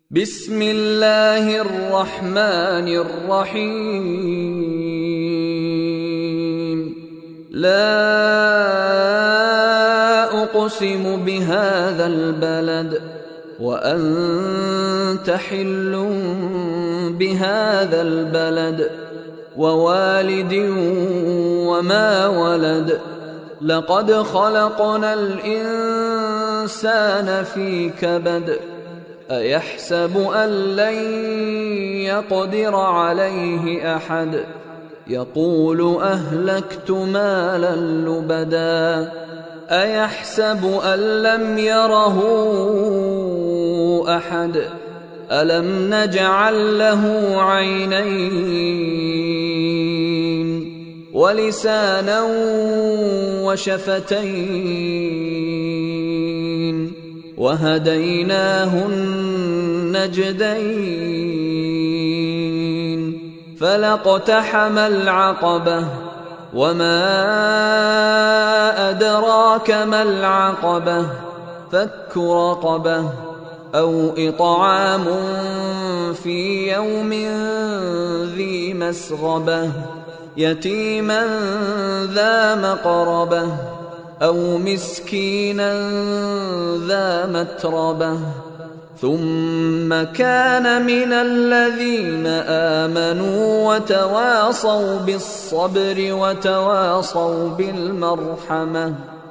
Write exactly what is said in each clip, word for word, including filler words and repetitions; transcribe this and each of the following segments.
بسم الله الرحمن الرحيم. لا أقسم بهذا البلد وأنت حل بهذا البلد ووالد وما ولد. لقد خلقنا الإنسان في كبد. أيحسب أن لن يقدر عليه أحد. يقول أهلكت مالا لبدا. أيحسب أن لم يره أحد. ألم نجعل له عينين ولسانا وشفتين وهديناه النجدين. فلاقتحم العقبة وما أدراك ما العقبة. فك رقبة أو إطعام في يوم ذي مسغبة يتيما ذا مقربة أو مسكينا ذا متربة. ثم كان من الذين آمنوا وتواصوا بالصبر وتواصوا بالمرحمة.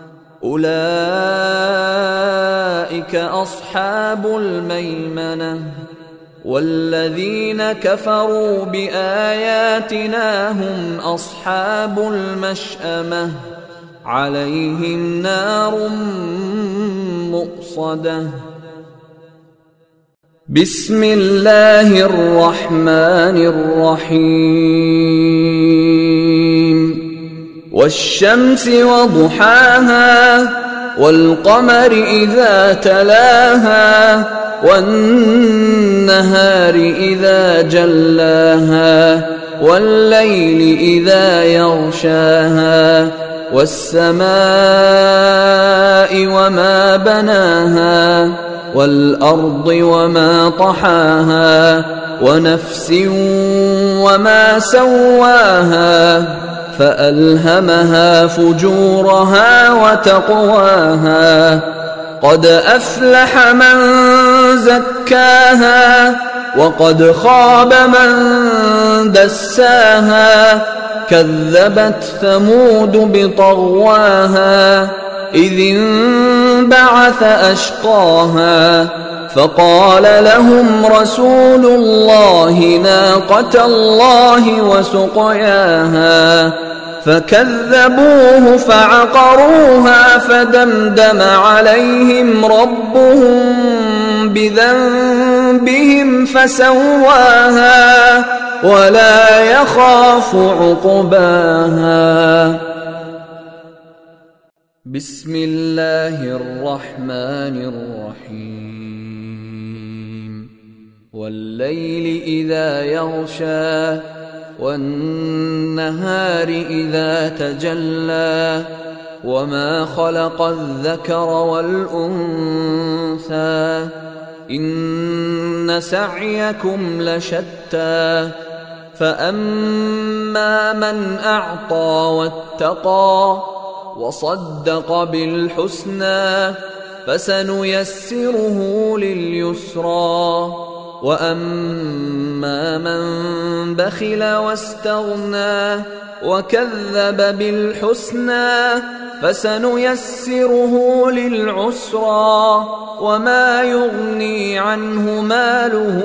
أولئك أصحاب الميمنة. والذين كفروا بآياتنا هم أصحاب المشأمة. عليهم نار مؤصدة. بسم الله الرحمن الرحيم. والشمس وضحاها والقمر إذا تلاها والنهار إذا جلاها والليل إذا يغشاها والسماء وما بناها والأرض وما طحاها ونفس وما سواها فألهمها فجورها وتقواها. قد أفلح من زكاها وقد خاب من دساها. كذبت ثمود بطغواها إذ انبعث أشقاها. فقال لهم رسول الله ناقة الله وسقياها. فكذبوه فعقروها فدمدم عليهم ربهم بذنبهم فسواها ولا يخاف عقباها. بسم الله الرحمن الرحيم. والليل إذا يغشى والنهار إذا تجلى وما خلق الذكر والأنثى إن سعيكم لشتى. فأما من أعطى واتقى وصدق بالحسنى فسنيسره لليسرى. وأما من بخل واستغنى وكذب بالحسنى فسنيسره للعسرى. وما يغني عنه ماله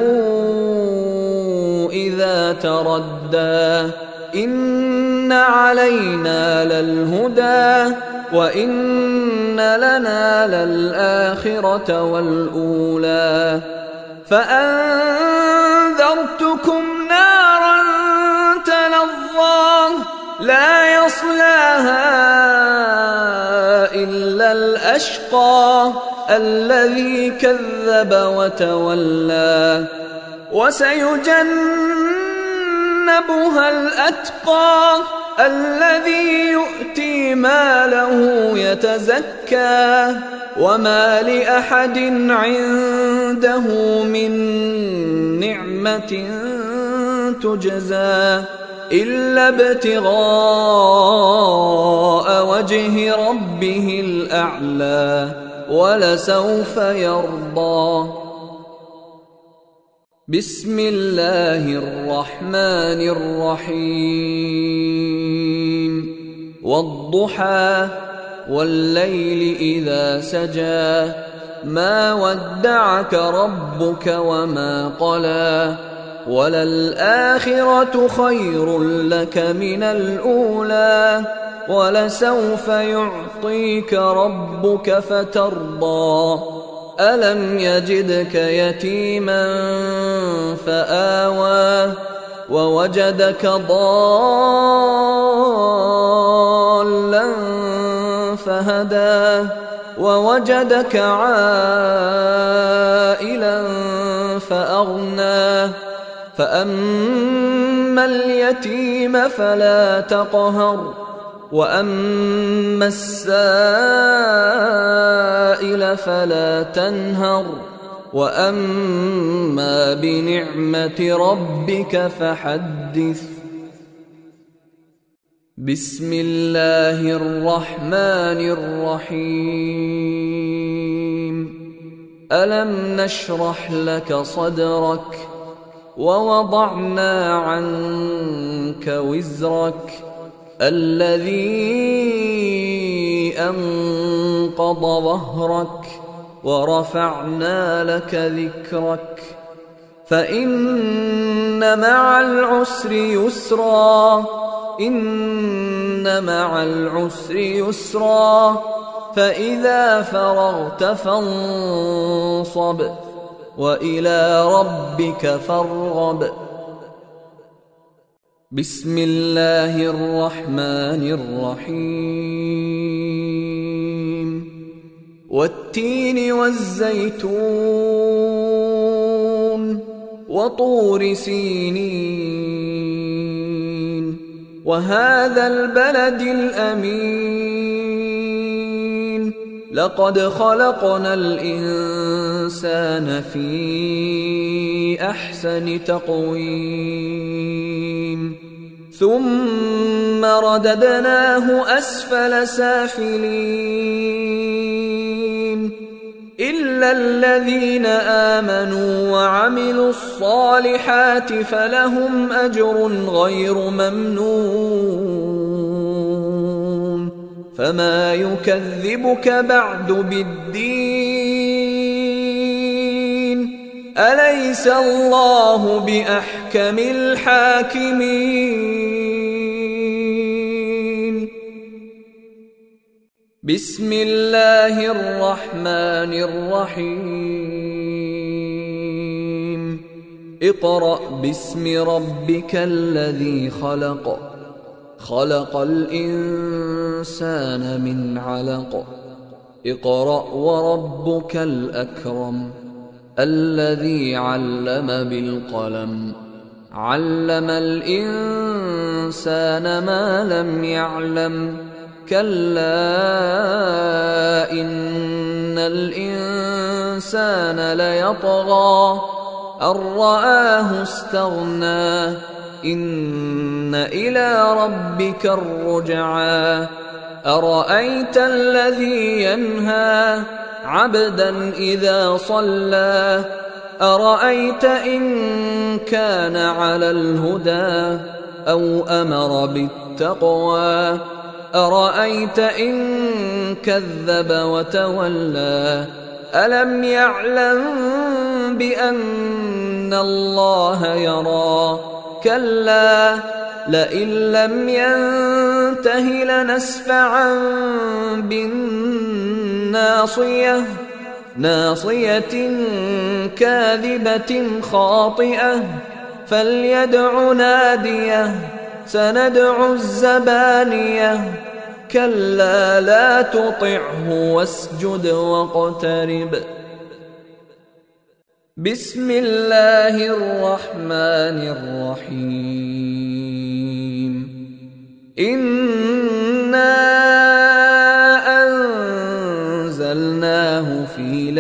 إذا تردى. إن علينا للهدى وإن لنا للآخرة والأولى. فأنذرتكم نارا تلظى لا يصلاها إلا الأشقى الذي كذب وتولى. وسيجنبها الأتقى الذي يؤتي ماله يتزكى وما لأحد عنده من نعمة تجزى إلا ابتغاء وجه ربه الأعلى ولسوف يرضى. بسم الله الرحمن الرحيم والضحى والليل إذا سجى ما ودعك ربك وما قلى وللآخرة خير لك من الأولى ولسوف يعطيك ربك فترضى. ألم يجدك يتيما فآوى ووجدك ضالا فهدى ووجدك عائلا فأغنى فأما اليتيم فلا تقهر وأما السائل فلا تنهر وأما بنعمة ربك فحدث. بسم الله الرحمن الرحيم ألم نشرح لك صدرك ووضعنا عنك وزرك الذي أنقض ظهرك ورفعنا لك ذكرك فإن مع العسر يسرا إن مع العسر يسرا فإذا فرغت فانصب وإلى ربك فارغب. بسم الله الرحمن الرحيم والتين والزيتون وطور سينين وهذا البلد الأمين لقد خلقنا الإنسان في أحسن تقويم ثم رددناه أسفل سافلين إلا الذين آمنوا وعملوا الصالحات فلهم أجر غير ممنون فما يكذبك بعد بالدين أليس الله بأحكم الحاكمين. بسم الله الرحمن الرحيم اقرأ باسم ربك الذي خلق خلق الإنسان من علق اقرأ وربك الأكرم الذي علم بالقلم علم الإنسان ما لم يعلم كلا إن الإنسان ليطغى أن رآه استغنى إن إلى ربك الرجعى أرأيت الذي ينهى عبدا إذا صلى أرأيت إن كان على الهدى أو أمر بالتقوى أرأيت إن كذب وتولى ألم يعلم بأن الله يرى كلا لئن لم ينته لنسفعا بالناصية ناصية كاذبة خاطئة فليدع ناديه سندع الزبانية كلا لا تطعه واسجد واقترب. بسم الله الرحمن الرحيم إنا أنزلنا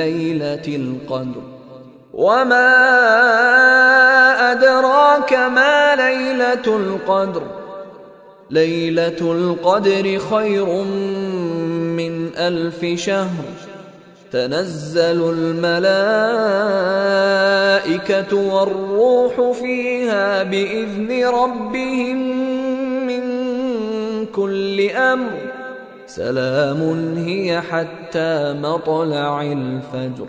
ليلة القدر وما أدراك ما ليلة القدر ليلة القدر خير من ألف شهر تنزل الملائكة والروح فيها بإذن ربهم من كل أمر سلام هي حتى مطلع الفجر.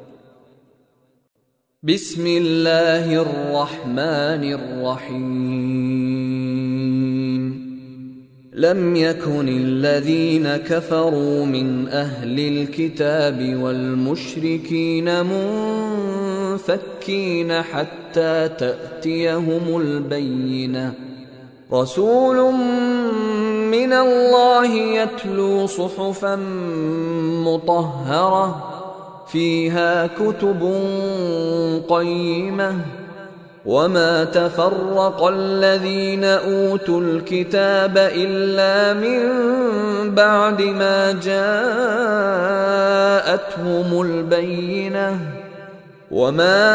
بسم الله الرحمن الرحيم. لم يكن الذين كفروا من أهل الكتاب والمشركين منفكين حتى تأتيهم البينة رسول من الله يتلو صحفا مطهرة فيها كتب قيمة وما تفرق الذين أوتوا الكتاب إلا من بعد ما جاءتهم البينة وما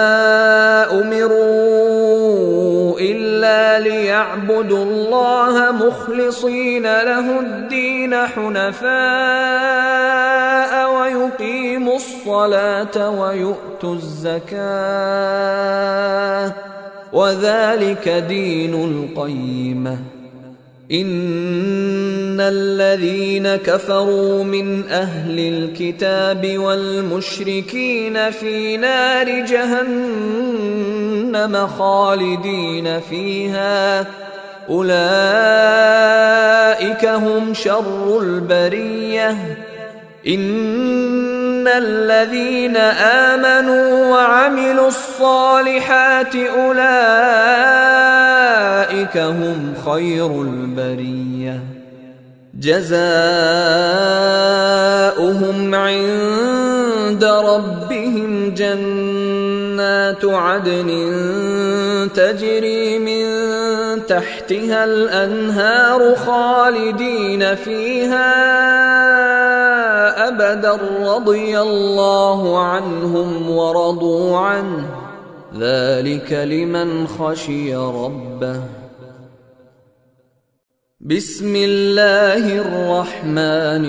أمروا إلا ليعبدوا الله مخلصين له الدين حنفاء ويقيموا الصلاة ويؤتوا الزكاة وذلك دين القيمة. إن الذين كفروا من أهل الكتاب والمشركين في نار جهنم خالدين فيها أولئك هم شر البرية. إن الذين آمنوا وعملوا الصالحات أولئك هم خير البرية جزاؤهم عند ربهم جنات عدن تجري من تحتها الأنهار خالدين فيها أبدا رضي الله عنهم ورضوا عنه ذلك لمن خشي ربه. بسم الله الرحمن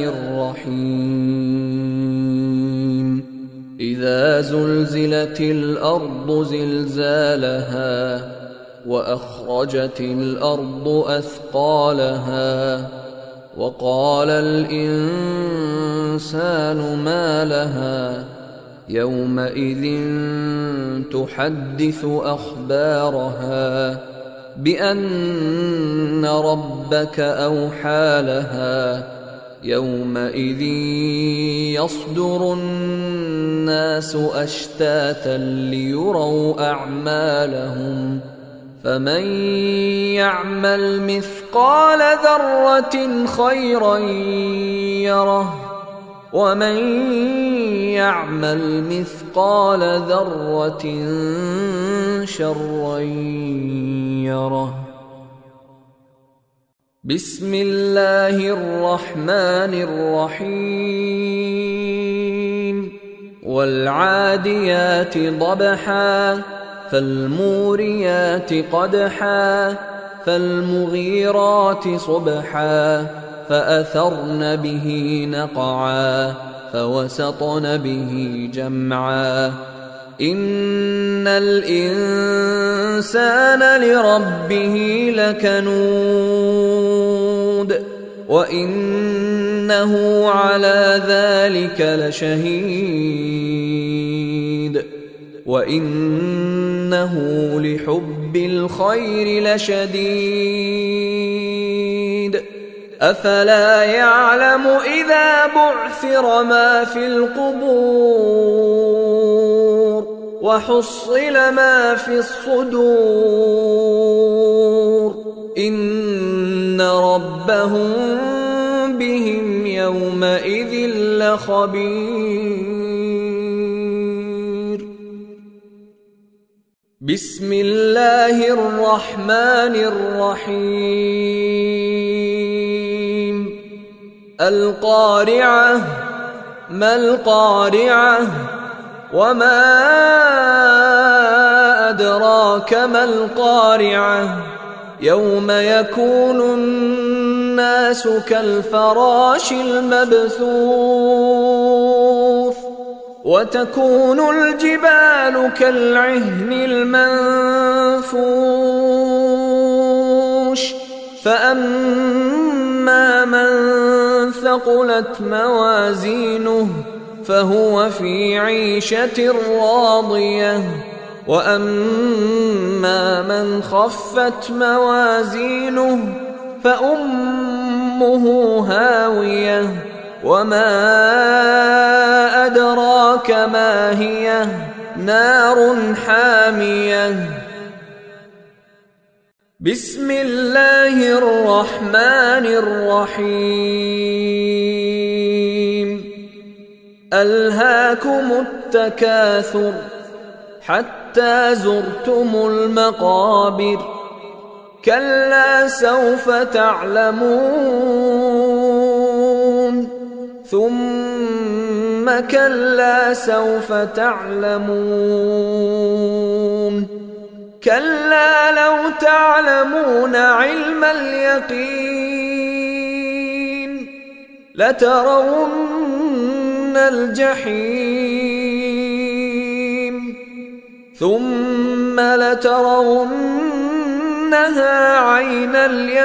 الرحيم. إذا زلزلت الأرض زلزالها وأخرجت الأرض أثقالها وقال الإنسان ما لها يومئذ تحدث أخبارها بأن ربك أوحى لها يومئذ يصدر الناس أشتاتا ليروا أعمالهم فمن يعمل مثقال ذرة خيرا يره ومن يعمل مثقال ذرة شرا يره. بسم الله الرحمن الرحيم. والعاديات ضبحا فالموريات قدحا فالمغيرات صبحا فأثرن به نقعا فوسطن به جمعا إن الإنسان لربه لكنود وإنه على ذلك لشهيد وإنه لحب الخير لشديد أفلا يعلم إذا بعثر ما في القبور وحصل ما في الصدور إن ربهم بهم يومئذ لخبير. بسم الله الرحمن الرحيم. القارعة ما القارعة وما أدراك ما القارعة يوم يكون الناس كالفراش المبثوث وتكون الجبال كالعهن المنفوش فأما من ثقلت موازينه فهو في عيشة راضية وأما من خفت موازينه فأمه هاوية وما أدراك ما هي نار حامية بسم الله الرحمن الرحيم ألهاكم التكاثر حتى زرتم المقابر كلا سوف تعلمون ثم كلا سوف تعلمون كلا لو تعلمون علم اليقين لترون الجحيم ثم لترونها عين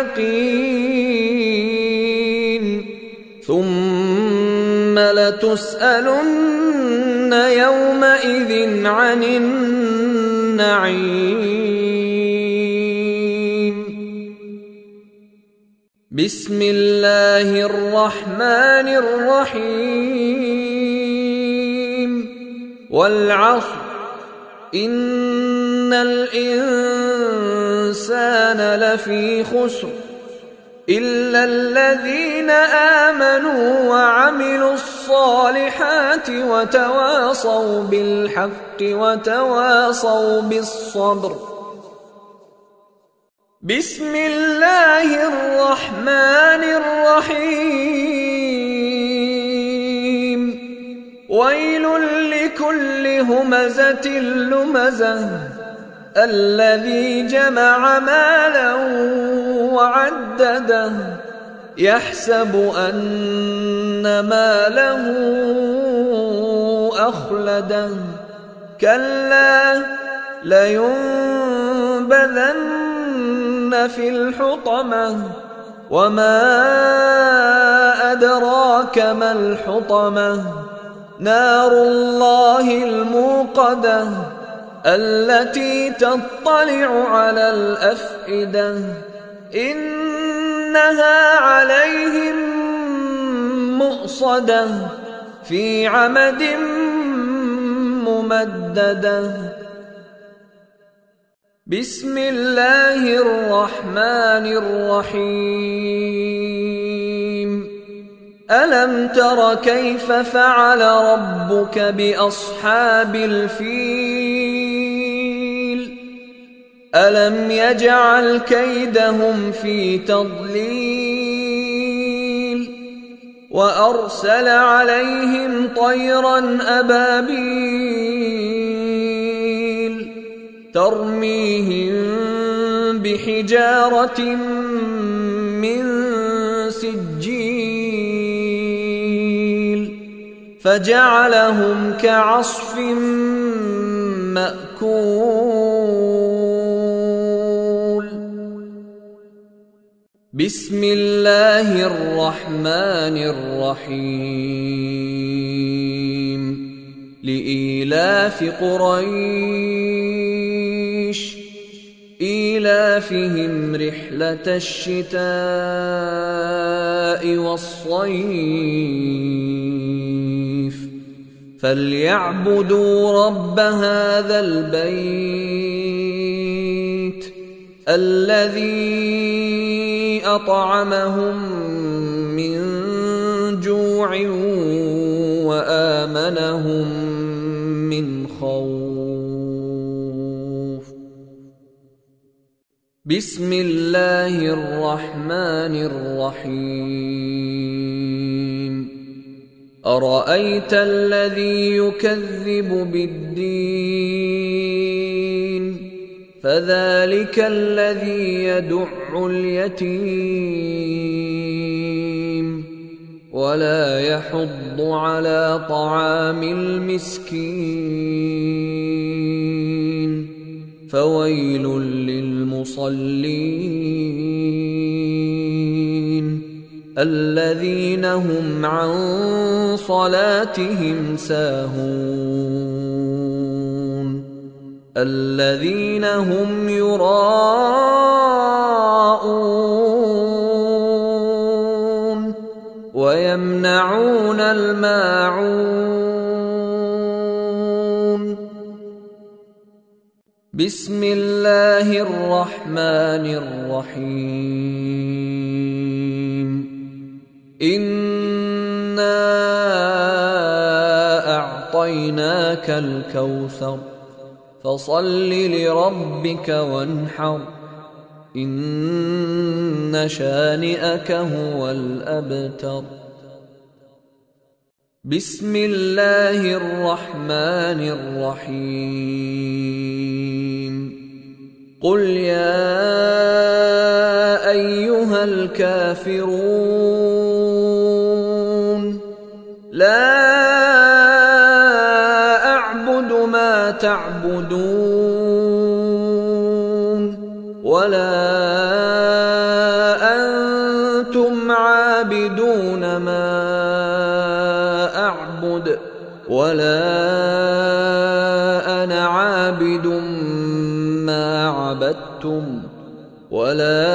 اليقين ثم لتسألن يومئذ عن النعيم بسم الله الرحمن الرحيم والعصر إن الإنسان لفي خسر إلا الذين آمنوا وعملوا الصالحات وتواصوا بالحق وتواصوا بالصبر بسم الله الرحمن الرحيم ويل لكل همزة لمزة الذي جمع مالا وعدده يحسب أن ماله أخلده كلا لينبذن في الحطمة وما أدراك ما الحطمة نار الله الموقدة التي تطلع على الأفئدة إنها عليهم مؤصدة في عمد ممددة بسم الله الرحمن الرحيم ألم تر كيف فعل ربك بأصحاب الفيل ألم يجعل كيدهم في تضليل وأرسل عليهم طيرا أبابيل ترميهم بحجارة من سجيل فجعلهم كعصف مأكول بسم الله الرحمن الرحيم لإيلاف قريش إيلافهم رحلة الشتاء والصيف فليعبدوا رب هذا البيت الذي أطعمهم من جوع وآمنهم من خوف بسم الله الرحمن الرحيم أرأيت الذي يكذب بالدين فذلك الذي يدع اليتيم ولا يحض على طعام المسكين فويل للمصلين الذين هم عن صلاتهم ساهون الذين هم يراءون ويمنعون الماعون. بسم الله الرحمن الرحيم. إنا أعطيناك الكوثر فصل لربك وانحر إن شانئك هو الأبتر. بسم الله الرحمن الرحيم. قل يا أيها الكافرون لا أعبد ما تعبدون ولا أنتم عابدون ما أعبد ولا أنا عابد ما عبدتم ولا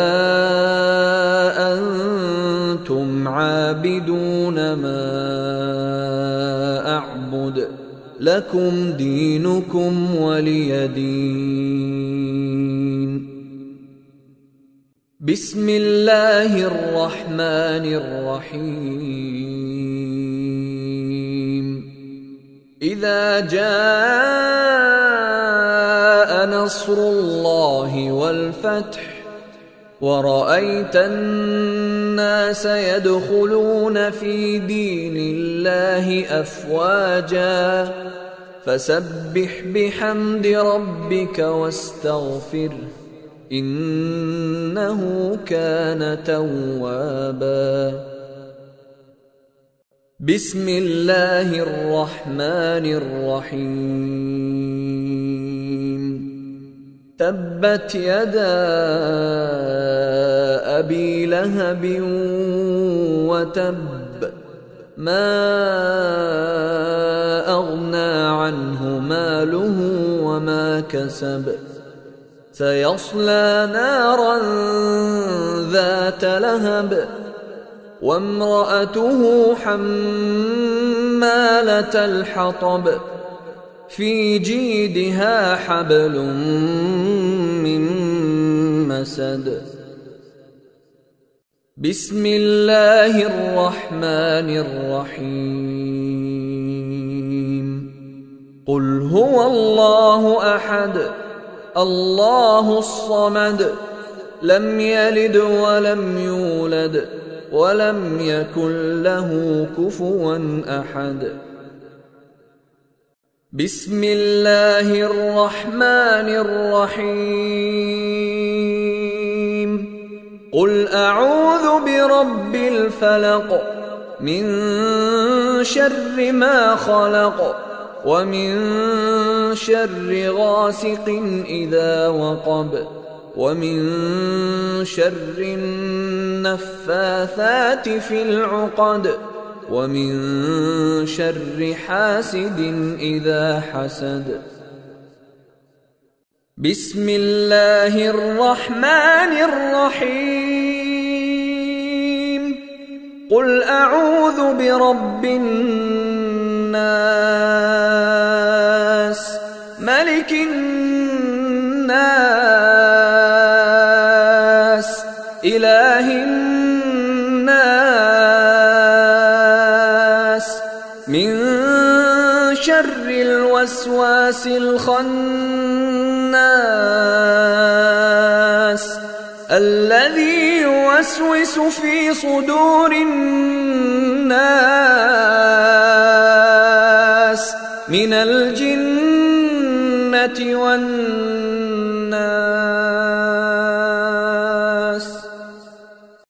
أنتم عابدون ما أعبد لكم دينكم ولي دين. بسم الله الرحمن الرحيم. إذا جاء نصر الله والفتح ورأيت الناس يدخلون في دين الله أفواجا فسبح بحمد ربك واستغفره إنه كان توابا. بسم الله الرحمن الرحيم. تبت يدا أبي لهب وتب ما أغنى عنه ماله وما كسب سيصلى نارا ذات لهب وامرأته حمالة الحطب في جيدها حبل من مسد. بسم الله الرحمن الرحيم. قل هو الله أحد الله الصمد لم يلد ولم يولد ولم يكن له كفوا أحد. بسم الله الرحمن الرحيم. قل أعوذ برب الفلق من شر ما خلق ومن شر غاسق إذا وقب ومن شر النفاثات في العقد ومن شر حاسد إذا حسد. بسم الله الرحمن الرحيم. قل أعوذ برب الناس ملك الناس إله الناس من شر الوسواس الخناس الذي يوسوس يوسوس في صدور الناس من الجنة والناس.